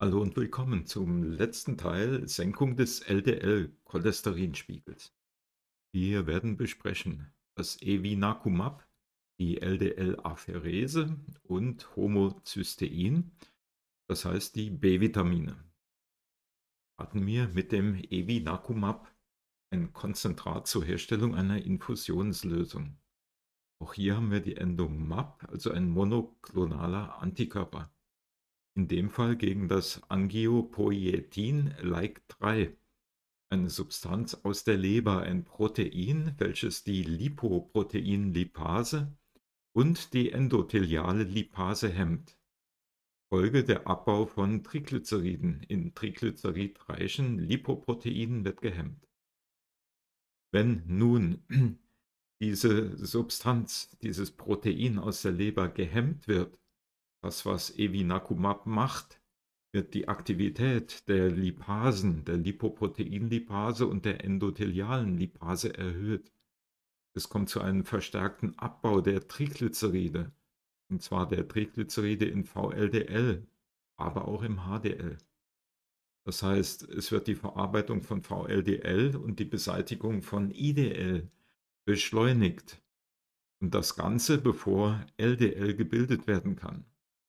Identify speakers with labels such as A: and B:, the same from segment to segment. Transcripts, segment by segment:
A: Hallo und willkommen zum letzten Teil Senkung des LDL-Cholesterinspiegels. Wir werden besprechen das Evinacumab, die LDL-Apherese und Homocystein, das heißt die B-Vitamine. Hatten wir mit dem Evinacumab ein Konzentrat zur Herstellung einer Infusionslösung. Auch hier haben wir die Endung MAP, also ein monoklonaler Antikörper. In dem Fall gegen das Angiopoietin-like-3, eine Substanz aus der Leber, ein Protein, welches die Lipoproteinlipase und die endotheliale Lipase hemmt. Folge der Abbau von Triglyceriden in triglyceridreichen Lipoproteinen wird gehemmt. Wenn nun diese Substanz, dieses Protein aus der Leber gehemmt wird, das, was Evinacumab macht, wird die Aktivität der Lipasen, der Lipoproteinlipase und der endothelialen Lipase erhöht. Es kommt zu einem verstärkten Abbau der Triglyceride, und zwar der Triglyceride in VLDL, aber auch im HDL. Das heißt, es wird die Verarbeitung von VLDL und die Beseitigung von IDL beschleunigt. Und das Ganze, bevor LDL gebildet werden kann.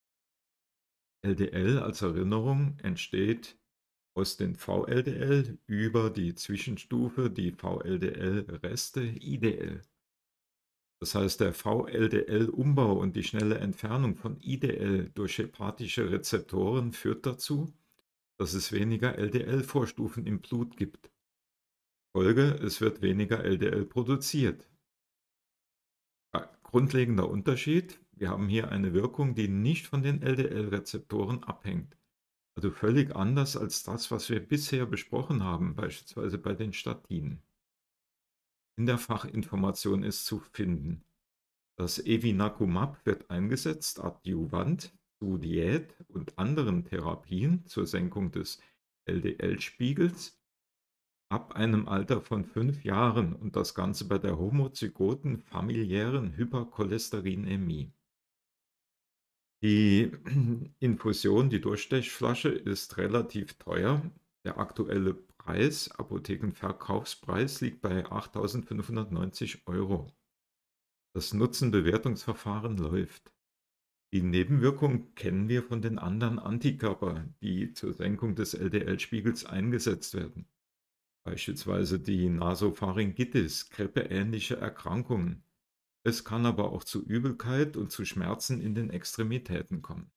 A: LDL als Erinnerung entsteht aus den VLDL über die Zwischenstufe, die VLDL-Reste, IDL. Das heißt, der VLDL-Umbau und die schnelle Entfernung von IDL durch hepatische Rezeptoren führt dazu, dass es weniger LDL-Vorstufen im Blut gibt. Folge: Es wird weniger LDL produziert. Grundlegender Unterschied: Wir haben hier eine Wirkung, die nicht von den LDL-Rezeptoren abhängt. Also völlig anders als das, was wir bisher besprochen haben, beispielsweise bei den Statinen. In der Fachinformation ist zu finden: Das Evinacumab wird eingesetzt adjuvant zu Diät und anderen Therapien zur Senkung des LDL-Spiegels ab einem Alter von 5 Jahren und das Ganze bei der homozygoten familiären Hypercholesterinämie. Die Infusion, die Durchstechflasche, ist relativ teuer. Der aktuelle Preis, Apothekenverkaufspreis, liegt bei 8.590 €. Das Nutzenbewertungsverfahren läuft. Die Nebenwirkungen kennen wir von den anderen Antikörpern, die zur Senkung des LDL-Spiegels eingesetzt werden. Beispielsweise die Nasopharyngitis, grippeähnliche Erkrankungen. Es kann aber auch zu Übelkeit und zu Schmerzen in den Extremitäten kommen.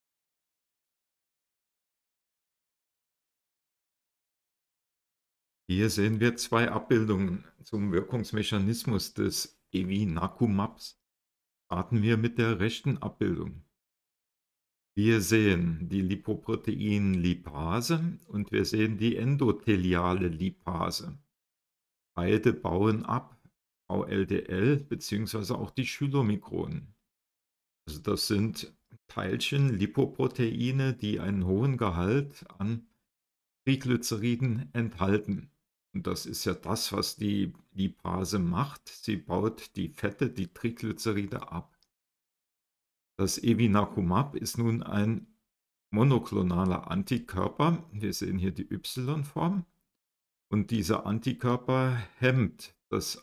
A: Hier sehen wir zwei Abbildungen zum Wirkungsmechanismus des Evinacumabs. Starten wir mit der rechten Abbildung. Wir sehen die Lipoproteinlipase und wir sehen die endotheliale Lipase. Beide bauen ab VLDL bzw. auch die Chylomikronen. Also das sind Teilchen, Lipoproteine, die einen hohen Gehalt an Triglyceriden enthalten. Und das ist ja das, was die Lipase macht. Sie baut die Fette, die Triglyceride ab. Das Evinacumab ist nun ein monoklonaler Antikörper. Wir sehen hier die Y-Form. Und dieser Antikörper hemmt das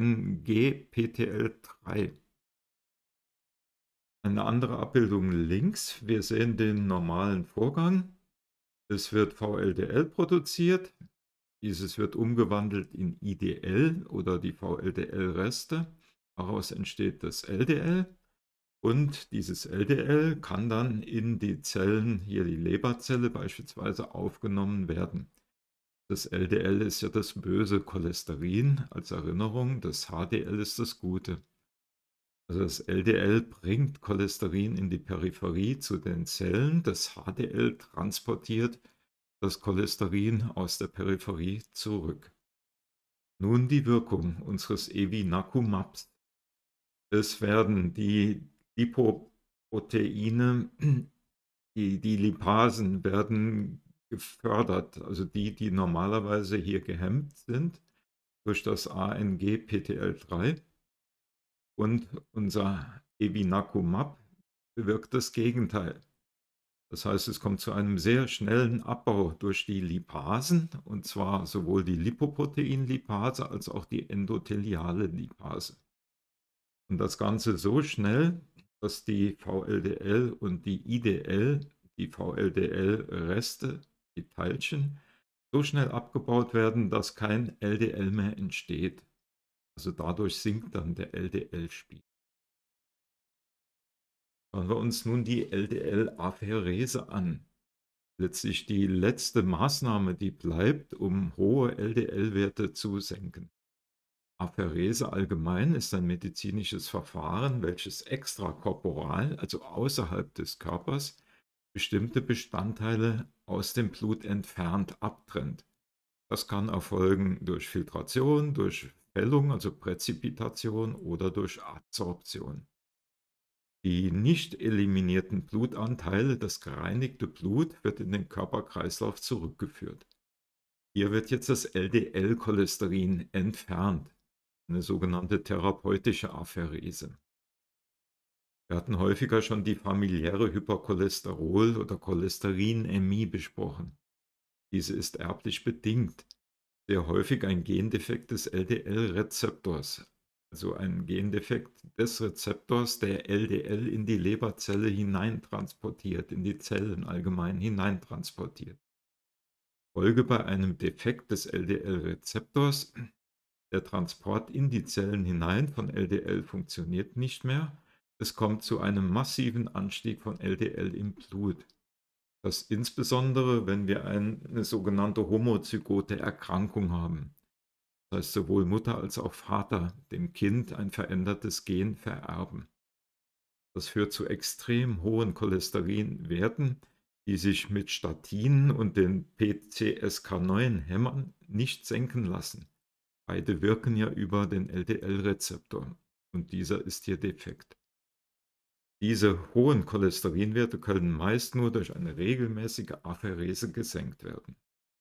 A: ANGPTL3. Eine andere Abbildung links. Wir sehen den normalen Vorgang. Es wird VLDL produziert. Dieses wird umgewandelt in IDL oder die VLDL-Reste. Daraus entsteht das LDL. Und dieses LDL kann dann in die Zellen, hier die Leberzelle beispielsweise, aufgenommen werden. Das LDL ist ja das böse Cholesterin, als Erinnerung, das HDL ist das Gute. Also das LDL bringt Cholesterin in die Peripherie zu den Zellen, das HDL transportiert das Cholesterin aus der Peripherie zurück. Nun die Wirkung unseres Evinacumabs. Es werden die Lipoproteine, die Lipasen werden gefördert, also die normalerweise hier gehemmt sind durch das ANGPTL3, und unser Evinacumab bewirkt das Gegenteil. Das heißt, es kommt zu einem sehr schnellen Abbau durch die Lipasen, und zwar sowohl die Lipoproteinlipase als auch die endotheliale Lipase. Und das Ganze so schnell, dass die VLDL und die IDL, die VLDL-Reste, die Teilchen, so schnell abgebaut werden, dass kein LDL mehr entsteht. Also dadurch sinkt dann der LDL-Spiegel. Schauen wir uns nun die LDL-Apherese an. Letztlich die letzte Maßnahme, die bleibt, um hohe LDL-Werte zu senken. Apherese allgemein ist ein medizinisches Verfahren, welches extrakorporal, also außerhalb des Körpers, bestimmte Bestandteile aus dem Blut entfernt abtrennt. Das kann erfolgen durch Filtration, durch Fällung, also Präzipitation, oder durch Adsorption. Die nicht eliminierten Blutanteile, das gereinigte Blut, wird in den Körperkreislauf zurückgeführt. Hier wird jetzt das LDL-Cholesterin entfernt, eine sogenannte therapeutische Apherese. Wir hatten häufiger schon die familiäre Hypercholesterol- oder Cholesterinämie besprochen. Diese ist erblich bedingt, sehr häufig ein Gendefekt des LDL-Rezeptors, also ein Gendefekt des Rezeptors, der LDL in die Leberzelle hineintransportiert, in die Zellen allgemein hineintransportiert. Folge bei einem Defekt des LDL-Rezeptors: der Transport in die Zellen hinein von LDL funktioniert nicht mehr. Es kommt zu einem massiven Anstieg von LDL im Blut. Das insbesondere, wenn wir eine sogenannte homozygote Erkrankung haben. Das heißt, sowohl Mutter als auch Vater dem Kind ein verändertes Gen vererben. Das führt zu extrem hohen Cholesterinwerten, die sich mit Statinen und den PCSK9-Hämmern nicht senken lassen. Beide wirken ja über den LDL-Rezeptor und dieser ist hier defekt. Diese hohen Cholesterinwerte können meist nur durch eine regelmäßige Apherese gesenkt werden.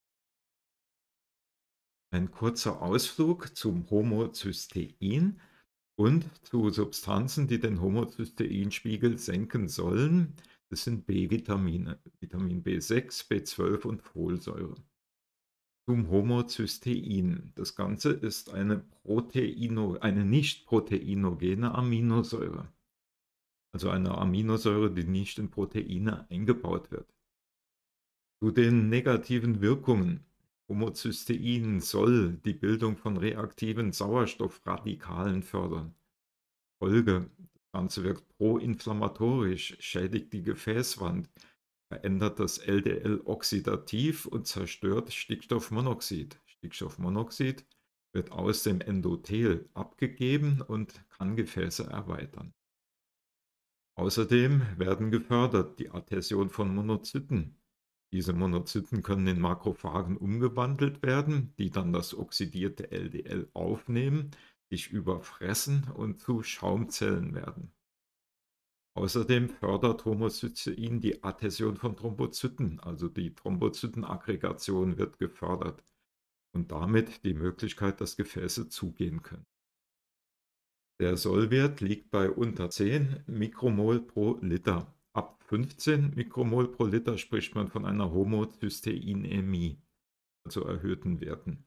A: Ein kurzer Ausflug zum Homozystein und zu Substanzen, die den Homozysteinspiegel senken sollen. Das sind B-Vitamine, Vitamin B6, B12 und Folsäure. Zum Homozystein. Das Ganze ist eine nicht proteinogene Aminosäure, also eine Aminosäure, die nicht in Proteine eingebaut wird. Zu den negativen Wirkungen: Homozystein soll die Bildung von reaktiven Sauerstoffradikalen fördern. Folge: das Ganze wirkt proinflammatorisch, schädigt die Gefäßwand, verändert das LDL oxidativ und zerstört Stickstoffmonoxid. Stickstoffmonoxid wird aus dem Endothel abgegeben und kann Gefäße erweitern. Außerdem werden gefördert die Adhäsion von Monozyten. Diese Monozyten können in Makrophagen umgewandelt werden, die dann das oxidierte LDL aufnehmen, sich überfressen und zu Schaumzellen werden. Außerdem fördert Homocystein die Adhäsion von Thrombozyten, also die Thrombozytenaggregation wird gefördert und damit die Möglichkeit, dass Gefäße zugehen können. Der Sollwert liegt bei unter 10 Mikromol pro Liter. Ab 15 Mikromol pro Liter spricht man von einer Homozysteinämie, also erhöhten Werten.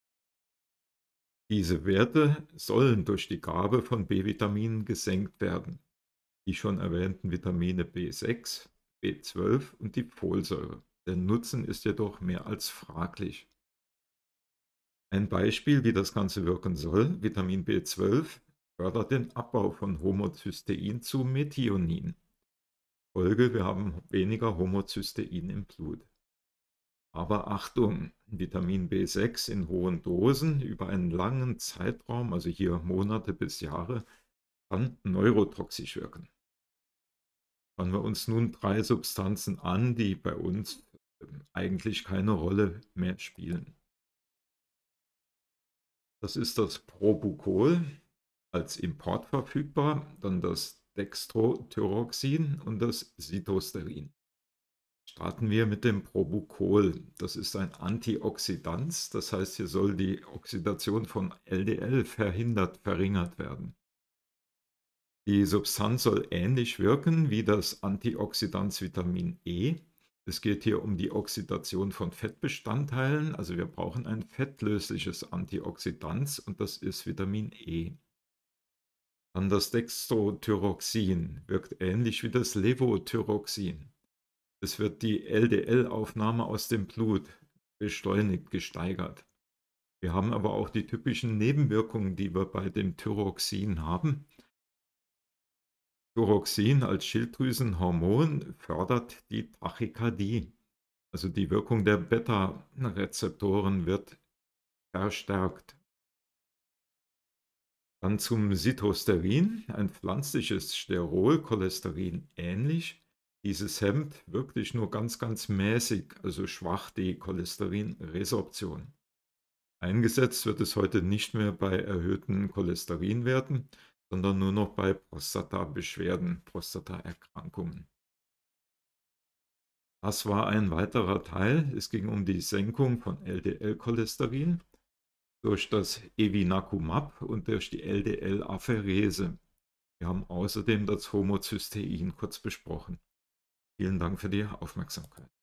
A: Diese Werte sollen durch die Gabe von B-Vitaminen gesenkt werden. Die schon erwähnten Vitamine B6, B12 und die Folsäure. Der Nutzen ist jedoch mehr als fraglich. Ein Beispiel, wie das Ganze wirken soll: Vitamin B12 fördert den Abbau von Homozystein zu Methionin. Folge: wir haben weniger Homozystein im Blut. Aber Achtung, Vitamin B6 in hohen Dosen über einen langen Zeitraum, also hier Monate bis Jahre, kann neurotoxisch wirken. Schauen wir uns nun 3 Substanzen an, die bei uns eigentlich keine Rolle mehr spielen. Das ist das Probucol, als Import verfügbar, dann das Dextrothyroxin und das Sitosterin. Starten wir mit dem Probucol. Das ist ein Antioxidant, das heißt, hier soll die Oxidation von LDL verringert werden. Die Substanz soll ähnlich wirken wie das Antioxidans Vitamin E. Es geht hier um die Oxidation von Fettbestandteilen, also wir brauchen ein fettlösliches Antioxidans und das ist Vitamin E. Dann das Dextrothyroxin wirkt ähnlich wie das Levothyroxin. Es wird die LDL-Aufnahme aus dem Blut beschleunigt, gesteigert. Wir haben aber auch die typischen Nebenwirkungen, die wir bei dem Thyroxin haben. Thyroxin als Schilddrüsenhormon fördert die Tachykardie. Also die Wirkung der Beta-Rezeptoren wird verstärkt. Dann zum Sitosterin, ein pflanzliches Sterol, Cholesterin ähnlich. Dieses hemmt wirklich nur ganz mäßig, also schwach die Cholesterinresorption. Eingesetzt wird es heute nicht mehr bei erhöhten Cholesterinwerten, sondern nur noch bei Prostatabeschwerden, Prostataerkrankungen. Das war ein weiterer Teil. Es ging um die Senkung von LDL-Cholesterin durch das Evinacumab und durch die LDL-Apherese. Wir haben außerdem das Homozystein kurz besprochen. Vielen Dank für die Aufmerksamkeit.